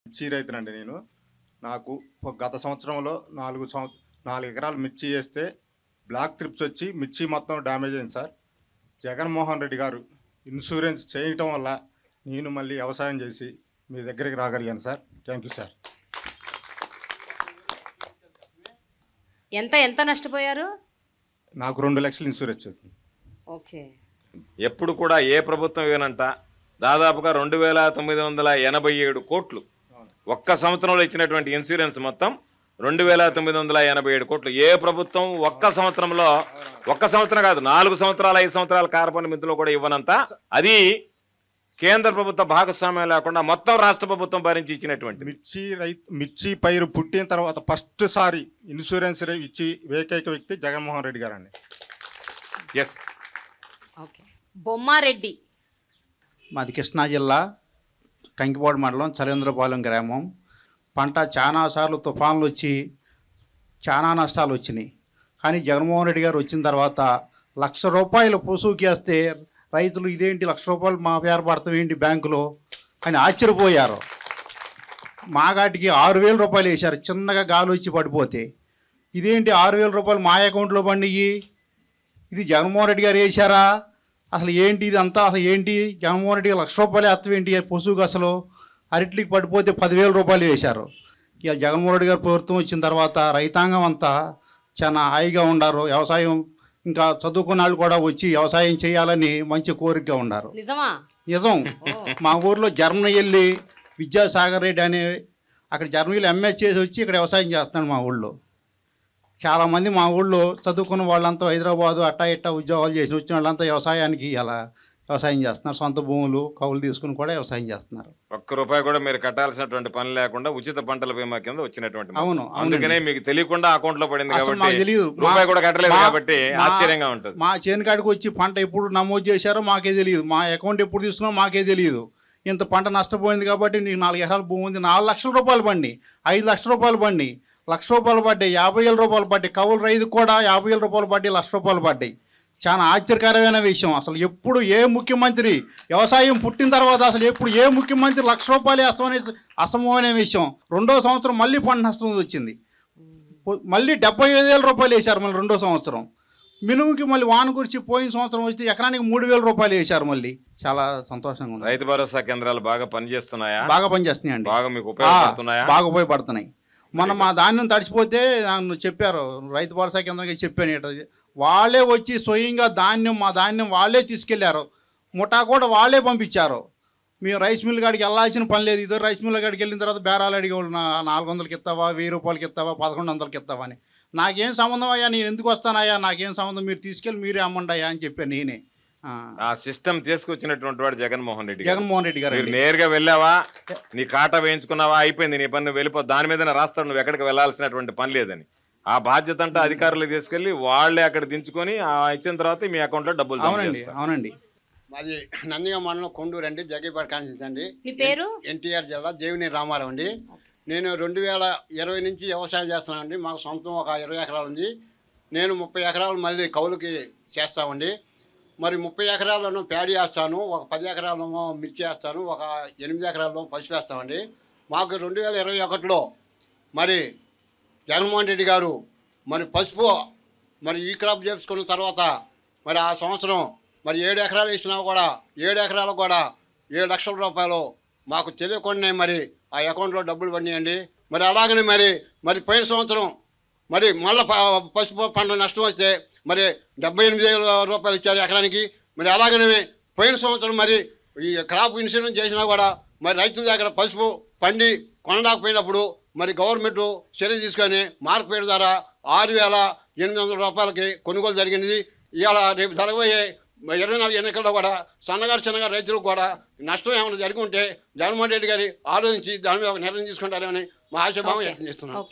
మిర్చి రైతునండి నేను. నాకు గత సంవత్సరంలో 4 ఎకరాలు మిర్చి వేస్తే బ్లాక్ ట్రిప్స్ వచ్చి మిర్చి మొత్తం డ్యామేజ్ అయింది సార్. జగన్మోహన్ రెడ్డి గారు ఇన్సూరెన్స్ చేయటం వల్ల నేను మళ్ళీ వ్యవసాయం చేసి మీ దగ్గరికి రాగలిగాను సార్. Thank you sir. ఎంత నష్టపోయారు? నాకు 2 లక్షలు ఇన్సూరెన్స్ వచ్చింది. ఓకే. ఎప్పుడు కూడా ఏ ప్రభుత్వం ఏనంట దాదాపుగా 2987 కోట్లు ఒక్క సంవత్సరంలో ఇచ్చినటువంటి ఇన్సూరెన్స్ మొత్తం 2987 కోట్లు. ఏ ప్రభుత్వం ఒక్క సంవత్సరం కాదు 4 సంవత్సరాలు 5 సంవత్సరాల కార్పొరేట్ మిత్రులు కూడా ఇవ్వనంత. అది కేంద్ర ప్రభుత్వ భాగస్వామ్యం లేకుండా మొత్తం రాష్ట్ర ప్రభుత్వం భరించి ఇచ్చినటువంటి మిర్చి పైరు పుట్టిన తర్వాత ఫస్ట్ సారి ఇన్సూరెన్స్ ఇచ్చి ఏకైక వ్యక్తి జగన్మోహన్ రెడ్డి గారు అండి. ఎస్. ఓకే. బొమ్మారెడ్డి. మాది కృష్ణా జిల్లా కంకిపాడు మండలం చలేంద్రపాలెం గ్రామం. పంట చాలా సార్లు తుఫాన్లు వచ్చి చాలా నష్టాలు వచ్చినాయి. కానీ జగన్మోహన్ రెడ్డి గారు వచ్చిన తర్వాత ₹1,00,000 పొసుకేస్తే రైతులు ఇదేంటి ₹1,00,000 మా పేరు పడతాం ఏంటి బ్యాంకులో అని ఆశ్చర్యపోయారు. మాగాటికి ₹6,000 వేశారు చిన్నగా గాలి వచ్చి పడిపోతే. ఇదేంటి ₹6,000 మా అకౌంట్లో పండియి, ఇది జగన్మోహన్ రెడ్డి గారు వేశారా, అసలు ఏంటి ఇదంతా, అసలు ఏంటి జగన్మోహన్ రెడ్డి గారు ₹1,00,000 ఎత్తు ఏంటి పొసుకు, అసలు అరట్లికి పడిపోతే ₹10,000 వేశారు. ఇక జగన్మోహన్ రెడ్డి గారు ప్రభుత్వం వచ్చిన తర్వాత రైతాంగం అంతా చాలా హాయిగా ఉన్నారు. వ్యవసాయం ఇంకా చదువుకున్న వాళ్ళు కూడా వచ్చి వ్యవసాయం చేయాలని మంచి కోరికగా ఉన్నారు. నిజం. మా ఊర్లో జర్మనీ వెళ్ళి విద్యాసాగర్ రెడ్డి అనే అక్కడ జర్మనీలో ఎంఎస్ చేసి వచ్చి ఇక్కడ వ్యవసాయం చేస్తున్నాడు. మా ఊళ్ళో చాలామంది మా ఊళ్ళో చదువుకున్న వాళ్ళంతా హైదరాబాదు అట్టా ఇట్టా ఉద్యోగాలు చేసి వచ్చిన వాళ్ళంతా వ్యవసాయానికి ఇలా వ్యవసాయం చేస్తున్నారు. సొంత భూములు కౌలు తీసుకుని కూడా వ్యవసాయం చేస్తున్నారు. ₹1 కూడా మీరు కట్టాల్సినటువంటి పని లేకుండా ఉచిత పంటల బీమా కింద వచ్చినటువంటి. అవును. అందుకనే మీకు తెలియకుండా అకౌంట్ లో పడింది కాబట్టి తెలియదు, ₹1 కూడా కట్టలేదు కాబట్టి ఆశ్చర్యంగా ఉంటుంది. మా చేను కాడికి వచ్చి పంట ఎప్పుడు నమోదు చేశారో మాకే తెలియదు, మా అకౌంట్ ఎప్పుడు తీసుకున్నారో మాకే తెలియదు. ఇంత పంట నష్టపోయింది కాబట్టి నీకు 4 ఎకరాల భూమి ఉంది, ₹4,00,000 పండి, ₹5,00,000 పండి, ₹1,00,000 పడ్డాయి, ₹50,000 పడ్డాయి. కౌలు రైతు కూడా ₹50,000 పడ్డాయి, ₹1,00,000 పడ్డాయి. చాలా ఆశ్చర్యకరమైన విషయం. అసలు ఎప్పుడు ఏ ముఖ్యమంత్రి వ్యవసాయం పుట్టిన తర్వాత అసలు ఎప్పుడు ఏ ముఖ్యమంత్రి ₹1,00,000 వేస్తామనే అసమమైన విషయం. 2వ సంవత్సరం మళ్ళీ పంట నష్టం వచ్చింది, మళ్ళీ ₹75,000 వేశారు. మళ్ళీ 2వ సంవత్సరం మినుముకి మళ్ళీ వాన గురించి పోయిన సంవత్సరం వచ్చి ఎకరానికి ₹3,000 వేశారు. మళ్ళీ చాలా సంతోషంగా ఉంది. రైతు భరోసా కేంద్రాలు బాగా పనిచేస్తున్నాయా? బాగా పనిచేస్తున్నాయండి. బాగా మీకు ఉపయోగపడుతున్నాయా? బాగా ఉపయోగపడుతున్నాయి. మొన్న మా ధాన్యం తడిచిపోతే నన్ను చెప్పారు, రైతు భరోసా కేంద్రంగా చెప్పాను, వాళ్ళే వచ్చి స్వయంగా మా ధాన్యం వాళ్ళే తీసుకెళ్లారు, ముఠా కూడా వాళ్ళే పంపించారు. మేము రైస్ మిల్ కాడికి వెళ్ళాల్సిన పని లేదు. ఇదో రైస్ మిల్ కాడికి వెళ్ళిన తర్వాత బేరాలు అడిగేవాళ్ళు, 400కి ఇస్తావా, ₹1,000 ఇస్తావా, 1,100కి ఇస్తావా అని. నాకేం సంబంధం అయ్యా, నేను ఎందుకు వస్తానయ్యా, నాకేం సంబంధం, మీరు తీసుకెళ్ళి మీరే అమ్మండి అయ్యా అని చెప్పాను నేనే. ఆ సిస్టమ్ తీసుకొచ్చినటువంటి వాడు జగన్మోహన్ రెడ్డి గారు. మీరు నేరుగా వెళ్ళావా, నీ కాటా వేయించుకున్నావా, అయిపోయింది నీ పని, వెళ్ళిపో, దాని మీదనే రాస్తాడు, నువ్వు ఎక్కడికి వెళ్ళాల్సినటువంటి పని లేదని. ఆ బాధ్యత అంతా అధికారులకు తీసుకెళ్లి వాళ్ళే అక్కడ దించుకొని ఇచ్చిన తర్వాత మీ అకౌంట్ లో డబ్బులు. అవునండి. మాది నందిగా మండలం కొండూరు అండి, జగ్గేపేట కాన్స్టిట్యూన్సీ అండి. మీ పేరు? ఎన్టీఆర్ జిల్లా దేవినేని రామారావు అండి. నేను 2020 నుంచి వ్యవసాయం చేస్తున్నానండి. మాకు సొంతం ఒక 20 ఎకరాలు ఉంది. నేను 30 ఎకరాలు మళ్ళీ కౌలుకి చేస్తామండి. మరి 30 ఎకరాలను ప్యాడీ వేస్తాను, ఒక 10 ఎకరాలను మిర్చి వేస్తాను, ఒక 8 ఎకరాలను పసుపు వేస్తామండి. మాకు 2021లో మరి జగన్మోహన్ రెడ్డి గారు మరి పసుపు మరి ఈ క్రాప్ చేసుకున్న తర్వాత మరి ఆ సంవత్సరం మరి 7 ఎకరాలు వేసినా కూడా 7 ఎకరాలకు కూడా ₹7,00,000 మాకు తెలియకుండానే మరి ఆ అకౌంట్లో డబ్బులు పడినాయండి. మరి అలాగనే మరి పోయిన సంవత్సరం మరి మళ్ళీ పసుపు పంట నష్టం వస్తే మరి ₹78,000 ఇచ్చారు ఎకరానికి. మరి అలాగనే పోయిన సంవత్సరం మరి ఈ క్రాప్ ఇన్సూరెన్స్ చేసినా కూడా మరి రైతుల దగ్గర పసుపు పండి కొనలేకపోయినప్పుడు మరి గవర్నమెంట్ చర్య తీసుకొని మార్కెట్ ద్వారా ₹6,800 కొనుగోలు జరిగింది. ఇవాళ రేపు జరగబోయే 24 ఎన్నికల్లో కూడా చిన్నగా రైతులకు కూడా నష్టం ఏమైనా జరిగి ఉంటే జగన్మోహన్ రెడ్డి గారి ఆలోచించి దాని మీద ఒక నిర్ణయం తీసుకుంటారని మా ఆశాభావం వ్యక్తం చేస్తున్నాం.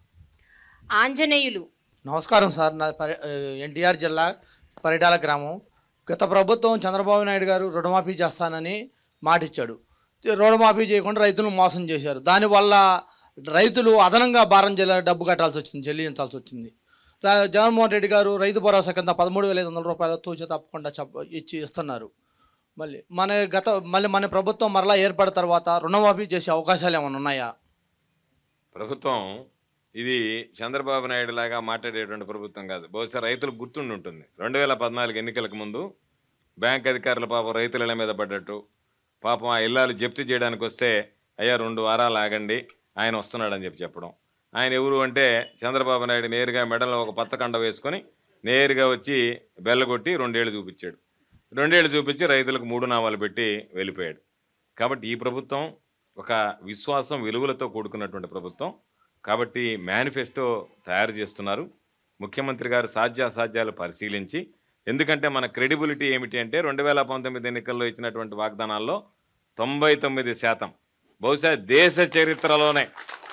ఆంజనేయులు. నమస్కారం సార్, నా ఎన్టీఆర్ జిల్లా పరిటాల గ్రామం. గత ప్రభుత్వం చంద్రబాబు నాయుడు గారు రుణమాఫీ చేస్తానని మాటిచ్చాడు. రుణమాఫీ చేయకుండా రైతులను మోసం చేశారు. దానివల్ల రైతులు అదనంగా భారం డబ్బు కట్టాల్సి వచ్చింది, చెల్లించాల్సి వచ్చింది. జగన్మోహన్ రెడ్డి గారు రైతు భరోసా కింద ₹13,500 తూచ తప్పకుండా ఇస్తున్నారు. మళ్ళీ మన ప్రభుత్వం మరలా ఏర్పడిన తర్వాత రుణమాఫీ చేసే అవకాశాలు ఏమైనా ఉన్నాయా? ప్రభుత్వం ఇది చంద్రబాబు నాయుడు లాగా మాట్లాడేటువంటి ప్రభుత్వం కాదు. బహుశా రైతులకు గుర్తుండి ఉంటుంది 2014 ఎన్నికలకు ముందు బ్యాంక్ అధికారులు పాపం రైతుల మీద పడ్డట్టు, పాపం ఆ ఇల్లాలు జప్తు చేయడానికి వస్తే అయ్యా 2 వారాలు ఆగండి ఆయన వస్తున్నాడని చెప్పడం. ఆయన ఎవరు అంటే చంద్రబాబు నాయుడు నేరుగా మెడలో ఒక పచ్చకండ వేసుకొని నేరుగా వచ్చి బెల్లగొట్టి 2 ఏళ్ళు చూపించాడు. 2 ఏళ్ళు చూపించి రైతులకు 3 నామాలు పెట్టి వెళ్ళిపోయాడు. కాబట్టి ఈ ప్రభుత్వం ఒక విశ్వాసం విలువలతో కూడుకున్నటువంటి ప్రభుత్వం. కాబట్టి మేనిఫెస్టో తయారు చేస్తున్నారు. ముఖ్యమంత్రి గారు సాధ్యాసాధ్యాలు పరిశీలించి, ఎందుకంటే మన క్రెడిబిలిటీ ఏమిటి అంటే 2019 ఎన్నికల్లో ఇచ్చినటువంటి వాగ్దానాల్లో 99%, బహుశా దేశ చరిత్రలోనే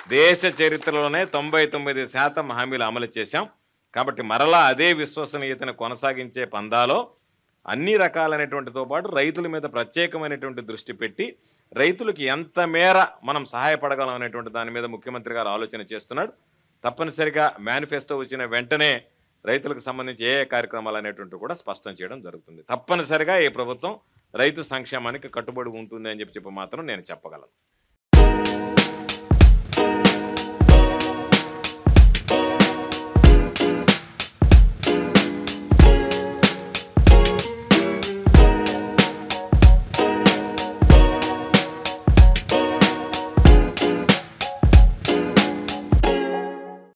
99% హామీలు అమలు చేశాం. కాబట్టి మరలా అదే విశ్వసనీయతను కొనసాగించే పందాలో అన్ని రకాలైనటువంటితో పాటు రైతుల మీద ప్రత్యేకమైనటువంటి దృష్టి పెట్టి రైతులకు ఎంత మేర మనం సహాయపడగలం అనేటువంటి దాని మీద ముఖ్యమంత్రి గారు ఆలోచన చేస్తున్నాడు. తప్పనిసరిగా మేనిఫెస్టో వచ్చిన వెంటనే రైతులకు సంబంధించి ఏ కార్యక్రమాలు అనేటువంటి కూడా స్పష్టం చేయడం జరుగుతుంది. తప్పనిసరిగా ఈ ప్రభుత్వం రైతు సంక్షేమానికి కట్టుబడి ఉంటుంది అని చెప్పి మాత్రం నేను చెప్పగలను.